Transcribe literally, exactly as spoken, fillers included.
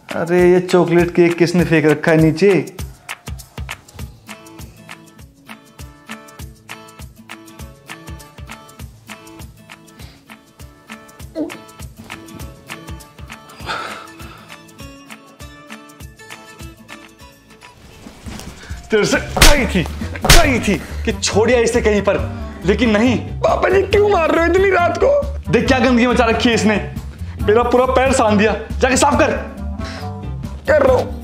अरे ये chocolate cake किसने फेंक रखा है नीचे? तेरे से कही थी कही थी कि छोड़िया इसे कहीं पर, लेकिन नहीं। पापा जी क्यों मार रहे हो इतनी रात को? देख क्या गंदगी मचा रखी है इसने, मेरा पूरा पैर सान दिया। जाके साफ कर। कर रहा हूं।